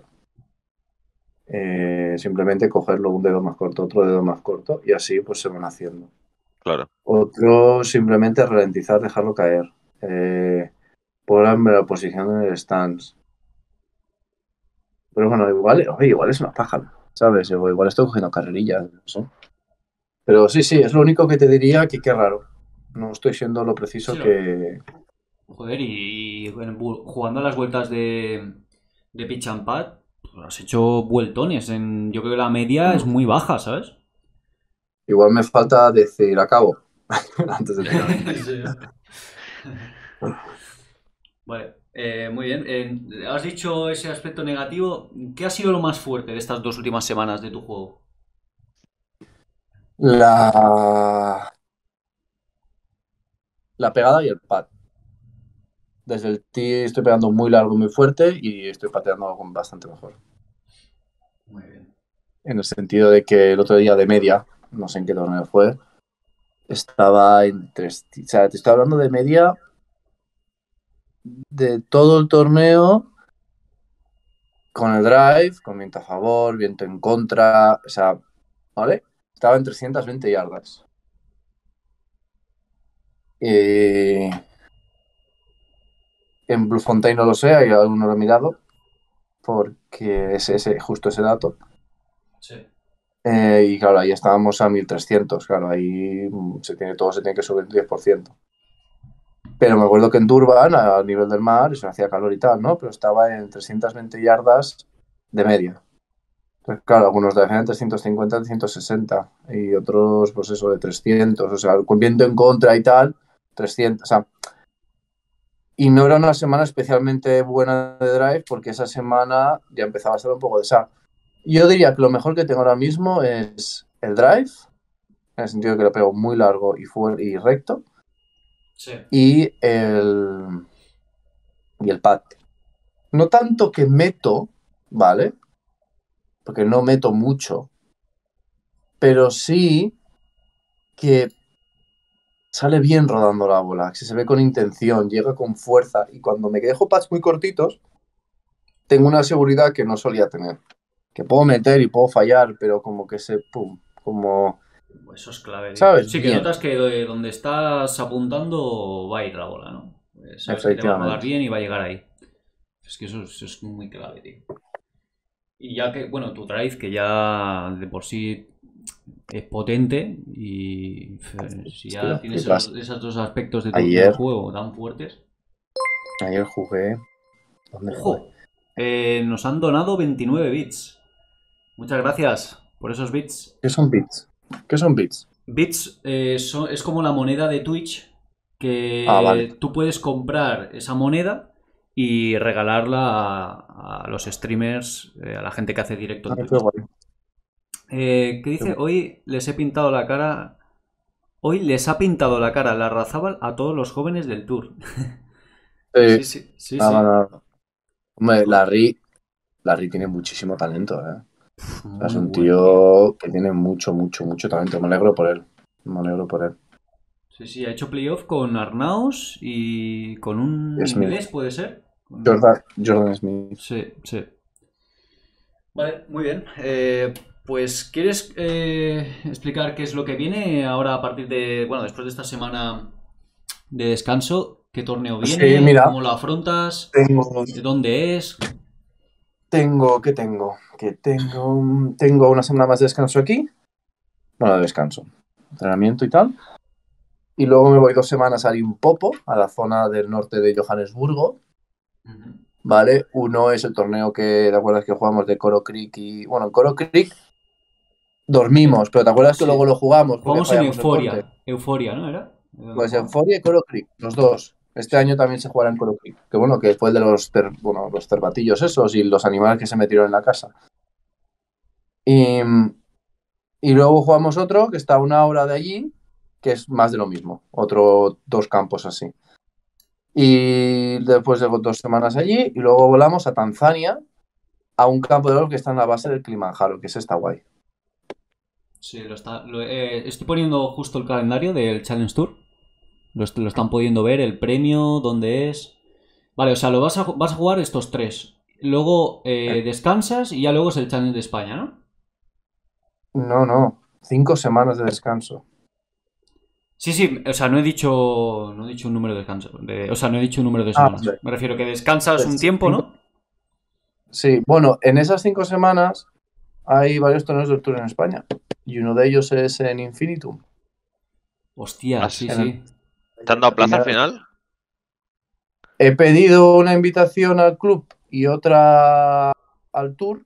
A: Eh, simplemente cogerlo un dedo más corto, otro dedo más corto y así pues se van haciendo.
B: Claro.
A: Otro simplemente ralentizar, dejarlo caer. Eh, ponerme la posición en el stance. Pero bueno, igual, oye, igual es una paja, ¿sabes? O igual estoy cogiendo carrerillas, no sé. Pero sí, sí, es lo único que te diría que qué raro. No estoy siendo lo preciso sí, que...
C: Joder, y, y jugando a las vueltas de, de pitch and pad, pues has hecho vueltones. En, yo creo que la media mm. es muy baja, ¿sabes?
A: Igual me falta decir acabo antes de tirar.
C: Vale, eh, muy bien. Eh, has dicho ese aspecto negativo. ¿Qué ha sido lo más fuerte de estas dos últimas semanas de tu juego?
A: La... La pegada y el pad. Desde el tee estoy pegando muy largo, muy fuerte y estoy pateando bastante mejor.
C: Muy bien.
A: En el sentido de que el otro día de media, no sé en qué torneo fue, estaba entre... O sea, te estoy hablando de media de todo el torneo con el drive, con viento a favor, viento en contra, o sea, ¿vale? Estaba en trescientas veinte yardas. Eh, en Blue Fontaine no lo sé, hay alguno lo he mirado, porque es ese, justo ese dato.
C: Sí.
A: Eh, y claro, ahí estábamos a mil trescientos, claro, ahí se tiene, todo se tiene que subir el diez por ciento. Pero me acuerdo que en Durban, a nivel del mar, eso hacía calor y tal, ¿no? Pero estaba en trescientas veinte yardas de media. Entonces, claro, algunos decían trescientos cincuenta, trescientos sesenta y otros, pues eso, de trescientos. O sea, con viento en contra y tal, trescientos. O sea, y no era una semana especialmente buena de drive porque esa semana ya empezaba a ser un poco de esa. Yo diría que lo mejor que tengo ahora mismo es el drive, en el sentido de que lo pego muy largo y, fuerte y recto.
C: Sí.
A: Y el, y el pad. No tanto que meto, ¿vale? Porque no meto mucho, pero sí que sale bien rodando la bola, que se ve con intención, llega con fuerza, y cuando me dejo pads muy cortitos, tengo una seguridad que no solía tener. Que puedo meter y puedo fallar, pero como que se, pum, como...
C: Eso es clave, tío.
A: ¿Sabes?
C: Sí, que
A: Bien.
C: notas que de donde estás apuntando va a ir la bola, ¿no? Eh, Sabes que te va a rodar
A: Efectivamente.
C: bien y va a llegar ahí. Es que eso, es- eso es muy clave, tío. Y ya que, bueno, tu drive, que ya de por sí es potente y eh, si ya
A: Hostia,
C: tienes
A: flipas.
C: esos, esos dos aspectos de tu- del
A: Ayer,
C: juego tan fuertes.
A: ayer jugué... ¿Dónde jugué?
C: ¡Ojo! Eh, nos han donado veintinueve bits. Muchas gracias por esos bits.
A: ¿Qué son bits? ¿Qué son bits?
C: Bits eh, son- es como la moneda de Twitch
A: Ah, vale.
C: que tú puedes comprar esa moneda y regalarla a, a los streamers, eh, a la gente que hace directo en
A: Ah, qué
C: Twitch.
A: guay.
C: Eh, ¿qué
A: Qué
C: dice?
A: guay.
C: Hoy les he pintado la cara. Hoy les ha pintado la cara la Larrazábal a todos los jóvenes del tour.
A: Sí,
C: Sí, sí, sí,
A: nada,
C: sí.
A: nada. Hombre,
C: Co-
A: Larry, Larry tiene muchísimo talento, ¿eh? O sea, es
C: Muy
A: un
C: bueno, tío.
A: tío que tiene mucho, mucho, mucho talento. Me alegro por él. Me alegro por él.
C: Sí, sí, ha hecho playoff con Arnaus y con un
A: Smith.
C: inglés, ¿puede ser? Con-
A: Jordan, Jordan Smith.
C: Sí, sí. Vale, muy bien. Eh, pues, ¿quieres eh, explicar qué es lo que viene ahora a partir de, bueno, después de esta semana de descanso? ¿Qué torneo
A: Sí,
C: viene?
A: mira,
C: ¿Cómo lo afrontas?
A: tengo,
C: ¿De dónde es?
A: tengo, ¿qué tengo? Que tengo, tengo una semana más de descanso aquí. Bueno, de descanso. Entrenamiento y tal. Y luego me voy dos semanas a Limpopo, a la zona del norte de Johannesburgo.
C: Ujú.
A: ¿Vale? Uno es el torneo que, ¿te acuerdas que jugamos de Coro Creek? Y bueno, en Coro Creek dormimos, pero ¿te acuerdas que luego
C: Sí.
A: lo jugamos porque
C: Jugamos en
A: fallamos el corte?
C: Euforia. Euforia, ¿no era? ¿De dónde
A: Pues
C: jugamos?
A: Euphoria y Coro Creek, los dos. Este
C: Sí.
A: año también se jugará en Coro Creek. Que bueno, que fue el de los, cer- bueno, los cervatillos esos y los animales que se metieron en la casa. Y, y luego jugamos otro que está a una hora de allí, que es más de lo mismo. Otro, dos campos así. Y después de dos semanas allí, y luego volamos a Tanzania, a un campo de golf que está en la base del Kilimanjaro, que ese está guay.
C: Sí, lo está, lo- eh, estoy poniendo justo el calendario del Challenge Tour. Lo, est- lo están pudiendo ver, el premio, dónde es. Vale, o sea, lo vas a, ju- vas a jugar estos tres. Luego eh, descansas y ya luego es el Challenge de España, ¿no?
A: No, no, cinco semanas de descanso.
C: Sí, sí, o sea, no he dicho, no he dicho un número de descanso. de- o sea, no he dicho un número de
A: Ah,
C: semanas.
A: vale.
C: Me refiero que descansas un
A: Pues,
C: tiempo,
A: cinco-
C: ¿no?
A: Sí, bueno, en esas cinco semanas hay varios torneos del Tour en España. Y uno de ellos es en Infinitum.
C: Hostia,
B: ¿Has-
C: sí,
A: En el-
C: sí.
B: ¿Te han dado
A: la
B: plaza al
A: primera-
B: final?
A: He pedido una invitación al club y otra al Tour.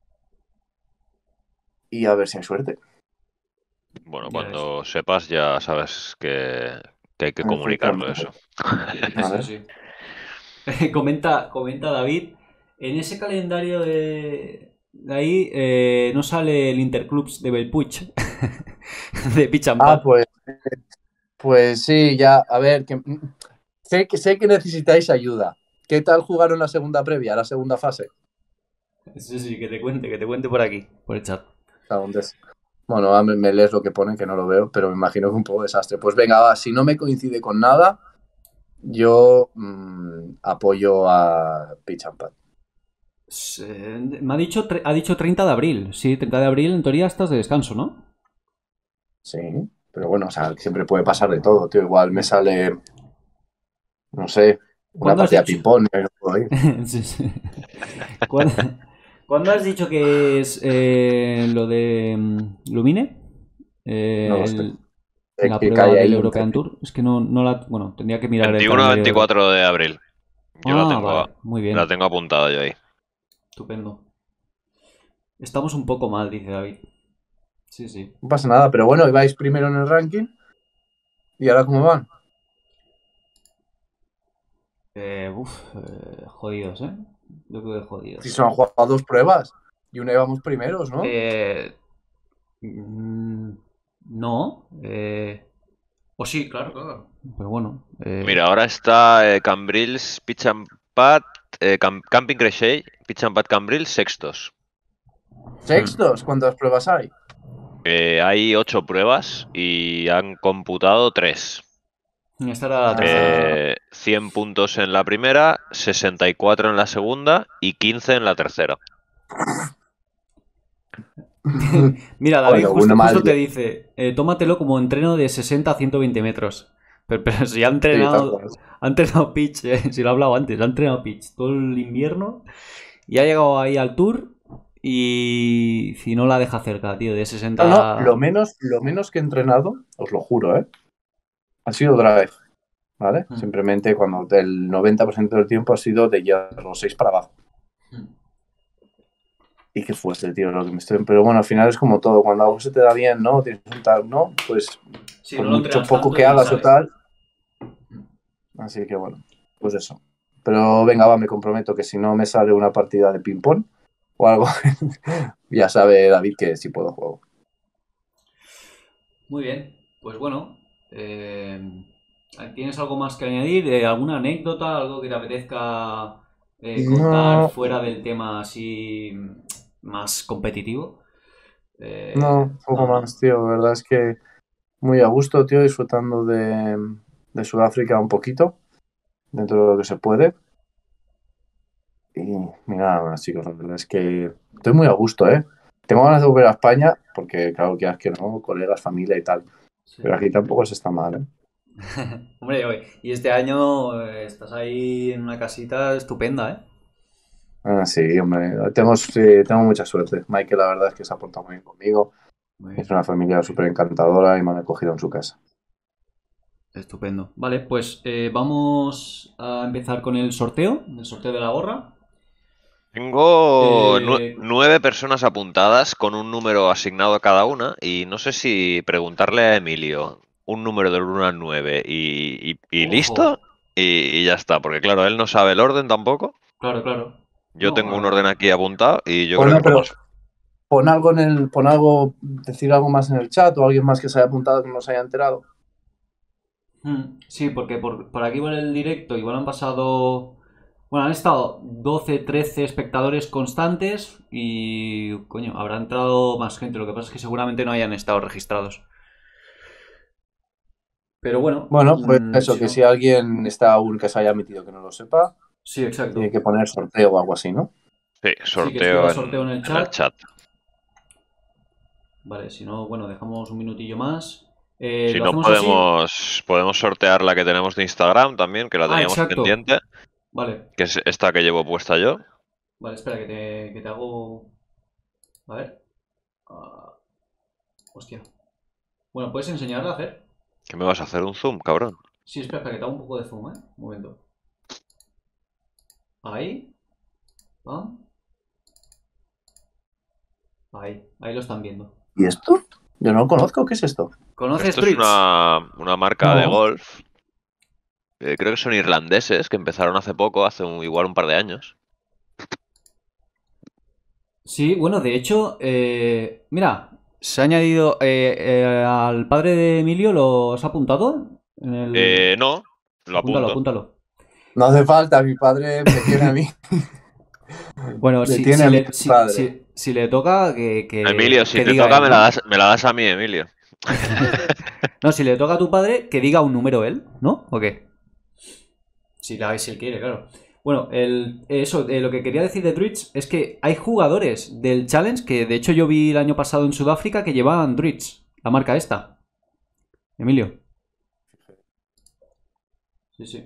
A: Y a ver si hay suerte.
B: Bueno,
C: Ya ves.
B: cuando sepas ya sabes que, que hay que comunicarlo
A: Efectivamente.
B: eso.
A: A
C: Sí,
A: ver.
C: sí. Comenta, comenta David, en ese calendario de, de ahí eh, no sale el Interclubs de Bellpuig, de Pitch and
A: Ah,
C: Pad.
A: pues, pues sí, ya, a ver, que, sé, que sé que necesitáis ayuda. ¿Qué tal jugaron la segunda previa, la segunda fase?
C: Sí, sí, que te cuente, que te cuente por aquí, por el chat.
A: ¿A dónde es? Bueno, a mí me lees lo que ponen, que no lo veo, pero me imagino que un poco desastre. Pues venga, va, si no me coincide con nada, yo mmm, apoyo a Pitch and Pad.
C: Eh, me ha dicho, ha dicho treinta de abril. Sí, treinta de abril en teoría estás de descanso, ¿no?
A: Sí, pero bueno, o sea, siempre puede pasar de todo, tío. Igual me sale, no sé, una
C: ¿Cuándo has
A: partida de
C: dicho?
A: ping-pong. ¿eh?
C: Sí, sí. ¿Cuándo, ¿cuándo has dicho que es eh, lo de um, Lumine? Eh,
A: No lo sé.
C: el,
A: Es
C: la
A: que
C: prueba
A: cae
C: del
A: ahí entre...
C: European Tour. Es que no, no la... Bueno, tendría que mirar el
B: veintiuno a
C: calendario de...
B: veinticuatro de abril. Yo la
C: Ah,
B: tengo,
C: vale, muy
B: la
C: bien.
B: tengo apuntada yo ahí.
C: Estupendo. Estamos un poco mal, dice David. Sí, sí.
A: No pasa nada, pero bueno, ibais primero en el ranking. ¿Y ahora cómo van?
C: Eh, uf, eh, jodidos, ¿eh? Yo creo que jodidos.
A: Si se han jugado dos pruebas y una íbamos primeros, ¿no?
C: Eh, mm, no. Eh, o sí, claro, claro. Pero bueno. Eh,
B: Mira, ahora está eh, Cambrils, Pitch and Pat, eh, Cam- Camping Creixell, Pitch and Pat Cambrils, sextos.
A: Sextos, ¿cuántas pruebas hay?
B: Eh, hay ocho pruebas y han computado tres.
C: esta era la
A: Ah,
C: tercera.
B: Eh, cien puntos en la primera, sesenta y cuatro en la segunda y quince en la tercera.
C: Mira, David
A: Bueno,
C: justo,
A: una
C: justo
A: mal
C: te
A: día.
C: dice, eh, tómatelo como entreno de sesenta a ciento veinte metros. Pero, pero si ha
A: Sí, tal
C: entrenado,
A: cual.
C: ha entrenado pitch, eh, si lo he hablado antes, ha entrenado pitch todo el invierno y ha llegado ahí al tour y si no la deja cerca, tío, de
A: No, no,
C: sesenta...
A: lo menos, lo menos que he entrenado, os lo juro, ¿eh? Ha sido drive, ¿vale?
C: Hmm.
A: Simplemente cuando el noventa por ciento del tiempo ha sido de hierro seis para abajo.
C: Hmm.
A: Y qué fuerte, tío, lo que me estoy... Pero bueno, al final es como todo. Cuando algo se te da bien, ¿no? Tienes un tal, ¿no? Pues
C: Sí,
A: por
C: no lo
A: mucho
C: entrenas
A: poco
C: tanto
A: que
C: y
A: hagas o
C: sale.
A: tal. Así que bueno, pues eso. Pero venga, va, me comprometo que si no me sale una partida de ping-pong o algo, ya sabe David que sí puedo jugar.
C: Muy bien, pues bueno, eh, ¿tienes algo más que añadir? Eh, ¿Alguna anécdota? ¿Algo que te apetezca eh, contar
A: No,
C: fuera del tema así más competitivo?
A: no,
C: Eh,
A: un poco
C: no, ¿no?
A: más, tío. La verdad es que muy a gusto, tío, disfrutando de, de Sudáfrica un poquito, dentro de lo que se puede. Y mira, nada más, chicos, la verdad es que estoy muy a gusto, ¿eh? Tengo ganas de volver a España, porque claro, que es que no, colegas, familia y tal.
C: Sí.
A: Pero aquí tampoco se está mal, ¿eh?
C: Hombre, oye, y este año eh, estás ahí en una casita estupenda, ¿eh?
A: Ah, sí, hombre, tengo, sí, tengo mucha suerte. Michael, la verdad es que se ha portado muy bien conmigo.
C: Muy
A: Es
C: bien,
A: una familia súper encantadora y me han acogido en su casa.
C: estupendo. Vale, pues eh, vamos a empezar con el sorteo, el sorteo de la gorra.
B: Tengo nu-
C: Eh,
B: nueve personas apuntadas con un número asignado a cada una y no sé si preguntarle a Emilio un número del uno al nueve y, y- y
C: Ojo,
B: listo y, y ya está, porque claro, él no sabe el orden tampoco.
C: claro, claro.
B: Yo
C: No,
B: tengo un orden
C: ah,
B: aquí apuntado y yo creo
A: Bueno,
B: que
A: pero
B: vamos.
A: pon algo en el, pon algo, decir algo más en el chat o alguien más que se haya apuntado que no se haya enterado.
C: hmm, sí, porque por, por aquí por el directo igual han pasado... Bueno, han estado doce, trece espectadores constantes y, coño, habrá entrado más gente. Lo que pasa es que seguramente no hayan estado registrados. Pero bueno,
A: Bueno, pues
C: mm,
A: eso,
C: si
A: que si
C: no...
A: alguien está aún que se haya metido que no lo sepa,
C: Sí,
A: tiene
C: exacto.
A: que poner sorteo o algo así, ¿no?
B: Sí,
C: Sí, que escriba
B: sorteo
C: sorteo en
B: en,
C: el
B: en el
C: chat.
B: chat.
C: Vale, si no, bueno, dejamos un minutillo más. Eh,
B: Si
C: ¿lo
B: no,
C: hacemos así?
B: podemos, podemos sortear la que tenemos de Instagram también, que la
C: Ah,
B: teníamos
C: exacto.
B: pendiente,
C: Vale,
B: que es esta que llevo puesta yo.
C: vale, espera, que te, que te hago... A ver. Ah, hostia. Bueno, ¿puedes enseñarla a hacer?
B: ¿Qué me vas a hacer un zoom, cabrón?
C: Sí, espera, espera, que te hago un poco de zoom, ¿eh? Un momento. Ahí. Pam. Ahí. Ahí lo están viendo.
A: ¿Y esto? Yo no lo conozco, ¿qué es esto?
C: ¿Conoces
B: Esto es
C: Brits?
B: una, una marca de
A: No.
B: golf. Eh, creo que son irlandeses, que empezaron hace poco, hace un- igual un par de años.
C: Sí, bueno, de hecho, eh, mira, se ha añadido eh, eh, al padre de Emilio, ¿lo has apuntado? En el...
B: Eh, no, lo
C: Apúntalo,
B: apunto.
C: apúntalo.
A: No hace falta, mi padre me tiene a mí.
C: Bueno,
A: Me
C: si,
A: tiene
C: si,
A: a mí
C: le,
A: mi
C: si,
A: padre.
C: si, si le toca, que,
B: Emilio,
C: que,
B: si
C: que
B: te
C: diga
B: toca
C: él,
B: me la
C: ¿no?
B: das, me la das a mí, Emilio.
C: No, si le toca a tu padre, que diga un número él, ¿no? ¿O qué? Si, la, si él quiere, claro. Bueno, el, eso, eh, lo que quería decir de Druids es que hay jugadores del Challenge que, de hecho, yo vi el año pasado en Sudáfrica que llevaban Druids, la marca esta. Emilio. Sí, sí.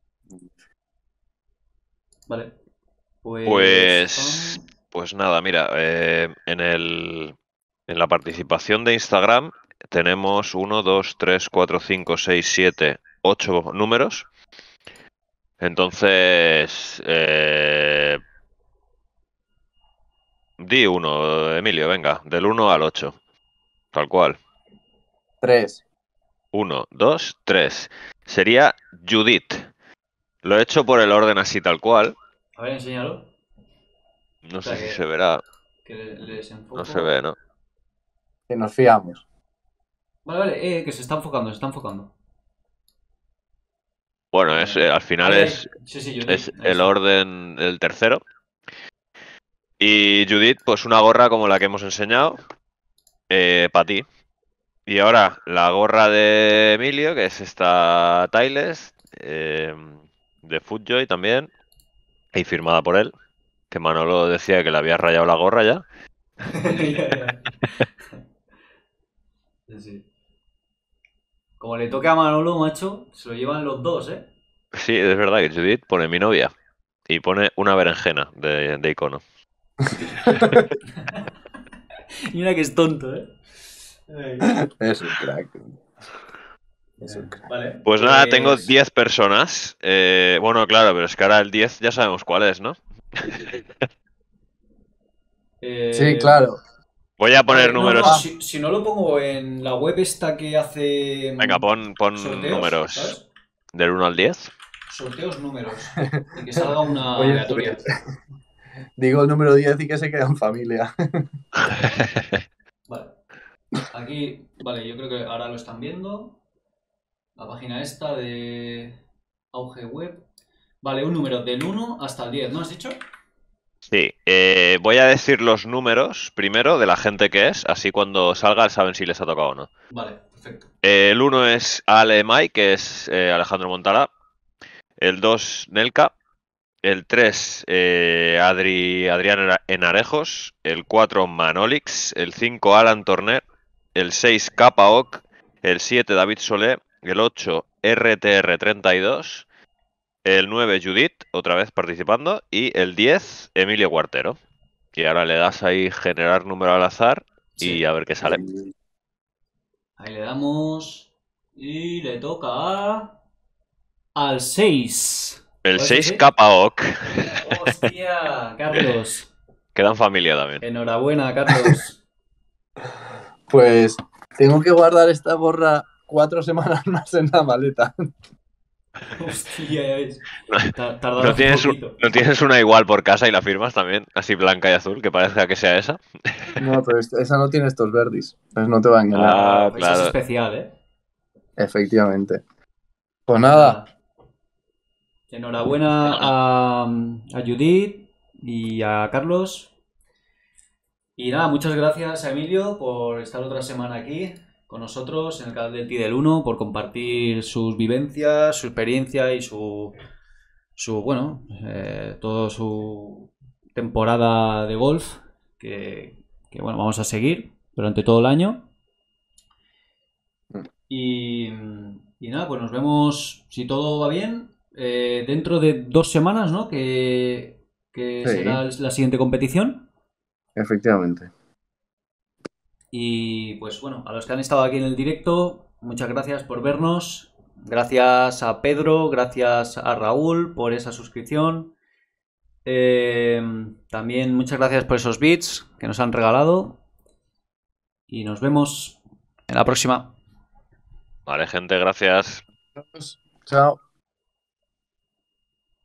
C: Vale. Pues...
B: Pues, pues nada, mira, eh, en el, en la participación de Instagram tenemos uno, dos, tres, cuatro, cinco, seis, siete, ocho números. Entonces, eh, di uno, Emilio, venga, del uno al ocho, tal cual.
A: Tres.
B: uno, dos, tres. Sería Judith. Lo he hecho por el orden así tal cual.
C: A ver, enséñalo.
B: No
C: O sea,
B: sé
C: que-
B: si se verá.
C: Que le- les enfoco.
B: No se ve, ¿no?
A: Que nos fiamos.
C: Vale, vale, eh, que se está enfocando, se está enfocando.
B: Bueno, es, eh, al final
C: Ahí, ahí.
B: es,
C: Sí, sí, Judith,
B: es
C: ahí
B: el
C: está.
B: orden del tercero. Y Judith, pues una gorra como la que hemos enseñado, eh, para ti. Y ahora la gorra de Emilio, que es esta Tiles, eh, de Footjoy también, y firmada por él, que Manolo decía que le había rayado la gorra ya.
C: Ya, ya. Sí, sí. Como le toque a Manolo, macho, se lo llevan los dos, ¿eh?
B: Sí, es verdad que Judith pone mi novia y pone una berenjena de, de icono.
C: Mira que es tonto, ¿eh?
A: Es un crack. Es un crack.
C: Vale.
B: Pues nada, tengo diez personas. Eh, bueno, claro, pero es que ahora el diez ya sabemos cuál es, ¿no?
C: Eh,
A: Sí, claro.
B: Voy a poner
C: vale, no,
B: números.
C: no, si, si no lo pongo en la web esta que hace.
B: Venga, pon, pon
C: sorteos,
B: números
C: ¿sabes?
B: del uno al diez.
C: Sorteos números. Y que salga una
A: Oye,
C: aleatoria.
A: pues, digo el número diez y que se queda en familia.
C: Vale. Aquí, vale, yo creo que ahora lo están viendo. La página esta de Auge Web. Vale, un número del uno hasta el diez, ¿no has dicho?
B: Sí, eh, voy a decir los números primero de la gente que es, así cuando salga saben si les ha tocado o no.
C: Vale, perfecto.
B: Eh, el uno es Ale Mai, que es eh, Alejandro Montala. El dos, Nelka. El tres, eh, Adri, Adrián Enarejos. El cuatro, Manolix. El cinco, Alan Torner. El seis, Kapaok. El siete, David Solé. El ocho, R T R treinta y dos. El nueve, Judith, otra vez participando. Y el diez, Emilio Cuartero. Que ahora le das ahí generar número al azar y
C: Sí.
B: a ver qué sale.
C: Ahí le damos. Y le toca a. Al seis.
B: El
C: ¿Puede
B: seis,
C: ser?
B: Kapaok.
C: ¡Hostia! Carlos.
B: Quedan familia también.
C: Enhorabuena, Carlos.
A: Pues tengo que guardar esta gorra cuatro semanas más en la maleta.
C: Hostia, ya ves. Ta- Tardaba
B: ¿No
C: un
B: tienes, un-
C: poquito.
B: ¿No tienes una igual por casa y la firmas también? Así blanca y azul, que parezca que sea esa.
A: No, pero esta- esa no tiene estos verdis. Entonces no te va a engañar.
B: Ah,
C: Pues es
B: claro.
C: especial, ¿eh?
A: Efectivamente. Pues nada.
C: Enhorabuena a, a Judith y a Carlos. Y nada, muchas gracias a Emilio por estar otra semana aquí con nosotros en el canal del T del uno, por compartir sus vivencias, su experiencia y su, su bueno, eh, toda su temporada de golf que, que, bueno, vamos a seguir durante todo el año. Y, y nada, pues nos vemos, si todo va bien, eh, dentro de dos semanas, ¿no? Que, que
A: Sí.
C: será la siguiente competición.
A: Efectivamente.
C: Y pues bueno, a los que han estado aquí en el directo, muchas gracias por vernos. Gracias a Pedro, gracias a Raúl por esa suscripción. Eh, también muchas gracias por esos bits que nos han regalado. Y nos vemos en la próxima.
B: Vale, gente, gracias.
A: Chao.